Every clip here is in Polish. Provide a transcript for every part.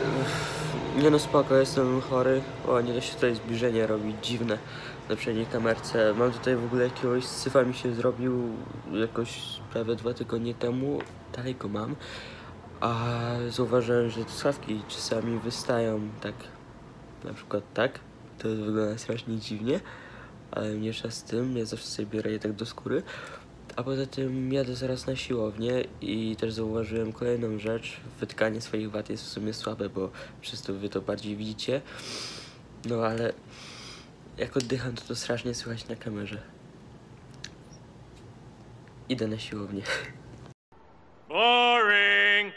Nie no spoko, jestem chory. O, nie da się tutaj zbliżenie robić, dziwne na przedniej kamerce. Mam tutaj w ogóle jakiegoś syfa mi się zrobił jakoś prawie 2 tygodnie temu. Dalej go mam. A zauważyłem, że te sławki czasami wystają tak, na przykład tak. To wygląda strasznie dziwnie, ale mniejsza z tym, ja zawsze sobie biorę je tak do skóry. A poza tym jadę zaraz na siłownię i też zauważyłem kolejną rzecz. Wytkanie swoich wad jest w sumie słabe, bo przez to wy to bardziej widzicie. No ale jak oddycham, to strasznie słychać na kamerze. Idę na siłownię. Boring!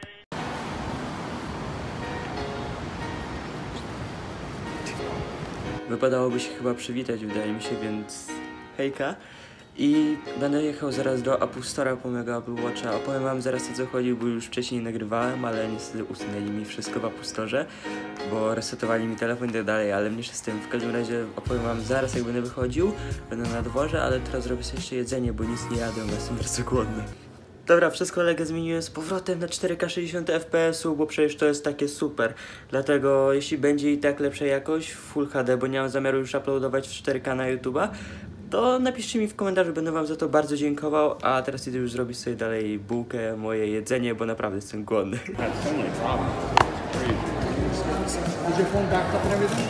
Wypadałoby się chyba przywitać, wydaje mi się, więc hejka. I będę jechał zaraz do Apple Store'a po mojego Apple Watcha. Opowiem wam zaraz, o co chodzi, bo już wcześniej nagrywałem, ale niestety usunęli mi wszystko w Apple Store'ze, bo resetowali mi telefon i tak dalej, ale mniejsza z tym. W każdym razie opowiem wam zaraz, jak będę wychodził. Będę na dworze, ale teraz zrobię sobie jeszcze jedzenie, bo nic nie jadę, bo jestem bardzo głodny. Dobra, wszystko kolegę zmieniłem z powrotem na 4K 60 fps, bo przecież to jest takie super. Dlatego jeśli będzie i tak lepsza jakość w Full HD, bo nie mam zamiaru już uploadować w 4K na YouTube'a, to napiszcie mi w komentarzu, będę wam za to bardzo dziękował. A teraz idę już zrobić sobie dalej bułkę, moje jedzenie, bo naprawdę jestem głodny. Is your phone backed up and everything?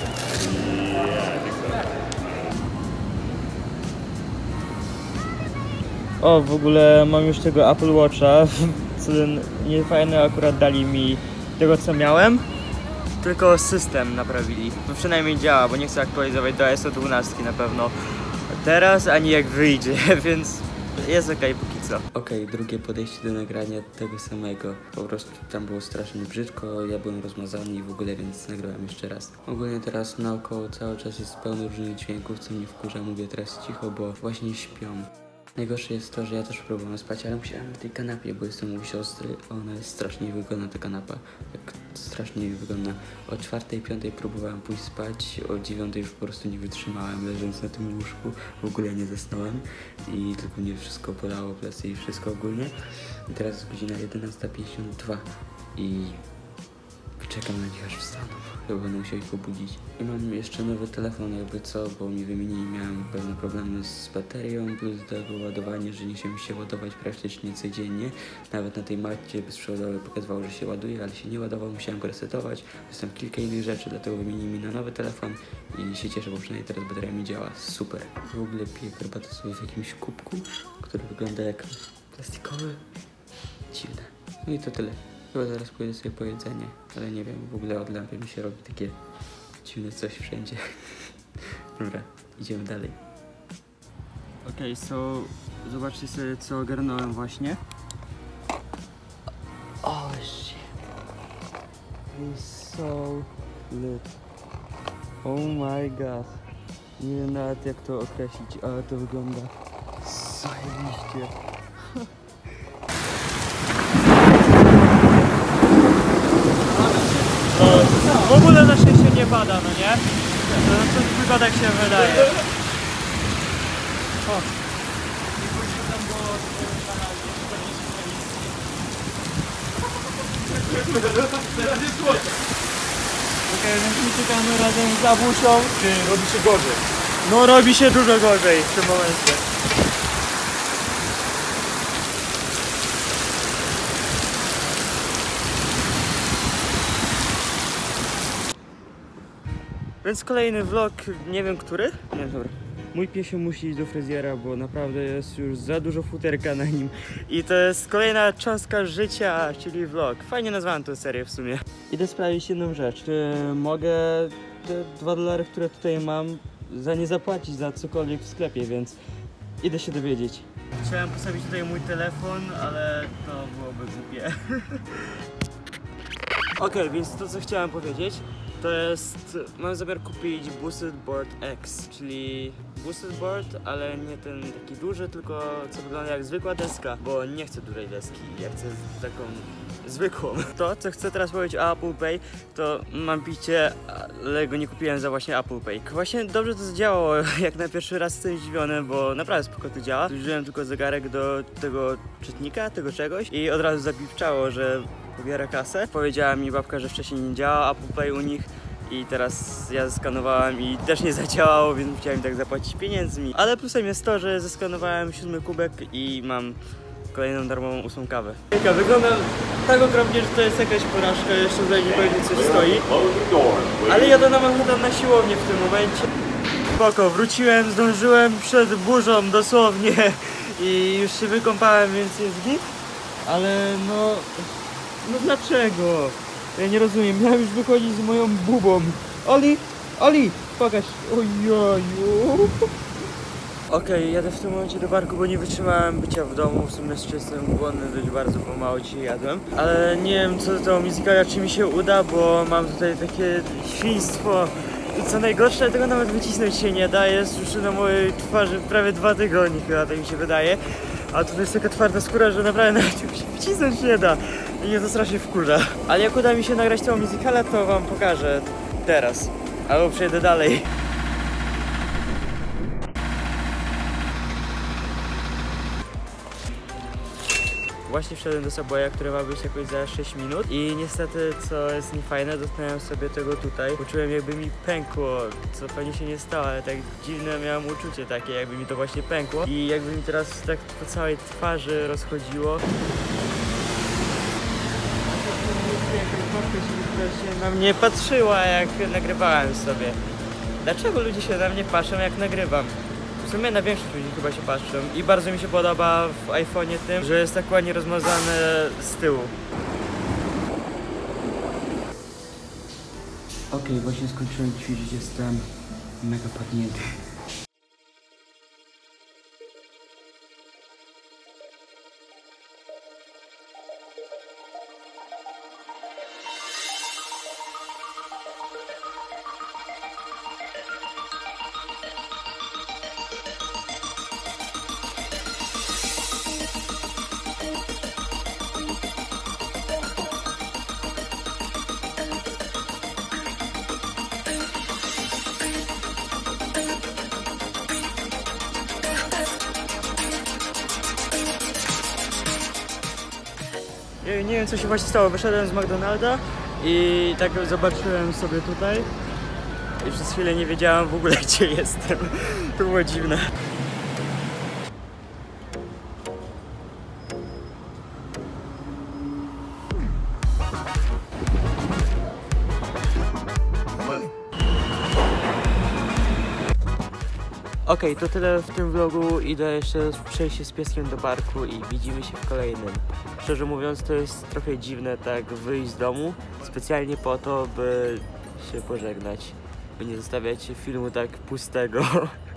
O, w ogóle mam już tego Apple Watcha, co nie fajne, akurat dali mi tego, co miałem, tylko system naprawili. To przynajmniej działa, bo nie chcę aktualizować do iOS 12 na pewno teraz, ani jak wyjdzie, więc jest okej póki co. Okej, drugie podejście do nagrania tego samego. Po prostu tam było strasznie brzydko, ja byłem rozmazany i w ogóle, więc nagrałem jeszcze raz. Ogólnie teraz naokoło cały czas jest pełno różnych dźwięków, co mnie wkurza. Mówię teraz cicho, bo właśnie śpią. Najgorsze jest to, że ja też próbowałem spać, ale musiałem na tej kanapie, bo jestem u siostry. Ona jest strasznie wygodna, ta kanapa. Jak strasznie wygodna. O 4:00, 5:00 próbowałem pójść spać, o 9:00 już po prostu nie wytrzymałem, leżąc na tym łóżku. W ogóle nie zasnąłem i tylko mnie wszystko bolało, plecy i wszystko ogólnie. I teraz jest godzina 11:52 i czekam na nich aż wstaną. Chyba będę musiał ich obudzić. I mam jeszcze nowy telefon, jakby co, bo mi wymienili, miałem pewne problemy z baterią, plus do tego ładowanie, że nie chciał mi się ładować praktycznie codziennie. Nawet na tej macie bezprzewodowej pokazywało, że się ładuje, ale się nie ładował, musiałem go resetować. Jest tam kilka innych rzeczy, dlatego wymienili mi na nowy telefon i się cieszę, bo przynajmniej teraz bateria mi działa. Super. W ogóle piję herbatę sobie w jakimś kubku, który wygląda jak plastikowy. Dziwne. No i to tyle. Chyba zaraz pójdę sobie po jedzenie, ale nie wiem, w ogóle od lampy mi się robi takie dziwne coś wszędzie. Dobra, idziemy dalej. Okej, so zobaczcie sobie, co ogarnąłem właśnie. Oh shit. It's so lit. Oh my god. Nie wiem nawet jak to określić, ale to wygląda zajebiście. W ogóle na szczęście nie pada, no nie? To tylko tak się wydaje. O. Okej, więc uciekamy razem z Abusią. Robi się gorzej. No robi się dużo gorzej w tym momencie. Więc kolejny vlog, nie wiem który. Nie, dobra. Mój piesio musi iść do fryzjera, bo naprawdę jest już za dużo futerka na nim. I to jest kolejna cząstka życia, czyli vlog. Fajnie nazwałem tę serię w sumie. Idę sprawdzić jedną rzecz. Czy mogę te $2, które tutaj mam, za nie zapłacić za cokolwiek w sklepie, więc idę się dowiedzieć. Chciałem postawić tutaj mój telefon, ale to byłoby głupie. Okej, więc to co chciałem powiedzieć, to jest, mam zamiar kupić Boosted Board X, czyli Boosted Board, ale nie ten taki duży, tylko co wygląda jak zwykła deska, bo nie chcę dużej deski, ja chcę taką zwykłą. To, co chcę teraz powiedzieć o Apple Pay, to mam picie, ale go nie kupiłem za właśnie Apple Pay. Właśnie dobrze to zadziałało, jak na pierwszy raz jestem zdziwiony, bo naprawdę spoko to działa. Użyłem tylko zegarek do tego czytnika, tego czegoś i od razu zapipczało, że pobiorę kasę. Powiedziała mi babka, że wcześniej nie działa Apple Pay u nich i teraz ja zeskanowałem i też nie zadziałało, więc musiałem tak zapłacić pieniędzmi. Ale plusem jest to, że zeskanowałem 7 kubek i mam kolejną darmową 8 kawę. Wygląda tak okropnie, że to jest jakaś porażka, jeszcze tutaj nie powiedzieć coś stoi. Ale jadę na Manhattan na siłownię w tym momencie. Spoko, wróciłem, zdążyłem przed burzą dosłownie i już się wykąpałem, więc jest git. Ale no dlaczego? Ja nie rozumiem, miałem już wychodzić z moją bubą. Oli, pokaż. Ojoju. Okej, jadę w tym momencie do parku, bo nie wytrzymałem bycia w domu. W sumie jestem głodny dość bardzo, bo mało dzisiaj jadłem. Ale nie wiem co do musicala, czy mi się uda, bo mam tutaj takie świństwo. I co najgorsze, tego nawet wycisnąć się nie da. Jest już na mojej twarzy prawie 2 tygodnie chyba, tak mi się wydaje. A tutaj jest taka twarda skóra, że naprawdę nawet się wycisnąć nie da. I mnie to strasznie wkurza. Ale jak uda mi się nagrać tą musicala, to wam pokażę teraz. Albo przejdę dalej. Właśnie wszedłem do Subwaya, który ma być jakoś za 6 minut i niestety, co jest niefajne, dotknąłem sobie tego tutaj. Poczułem, jakby mi pękło, co pewnie się nie stało, ale tak dziwne miałem uczucie takie, jakby mi to właśnie pękło i jakby mi teraz tak po całej twarzy rozchodziło. Która się na mnie patrzyła, jak nagrywałem sobie. Dlaczego ludzie się na mnie patrzą, jak nagrywam? W sumie na większość ludzi chyba się patrzą i bardzo mi się podoba w iPhone'ie tym, że jest tak ładnie rozmazane z tyłu. Okej, właśnie skończyłem ćwiczyć, jestem mega padnięty. Nie wiem co się właśnie stało, wyszedłem z McDonalda i tak zobaczyłem sobie tutaj i przez chwilę nie wiedziałem w ogóle gdzie jestem. To było dziwne. Okej, to tyle w tym vlogu. Idę jeszcze przejść się z pieskiem do parku i widzimy się w kolejnym. Szczerze mówiąc, to jest trochę dziwne tak wyjść z domu specjalnie po to, by się pożegnać, by nie zostawiać filmu tak pustego.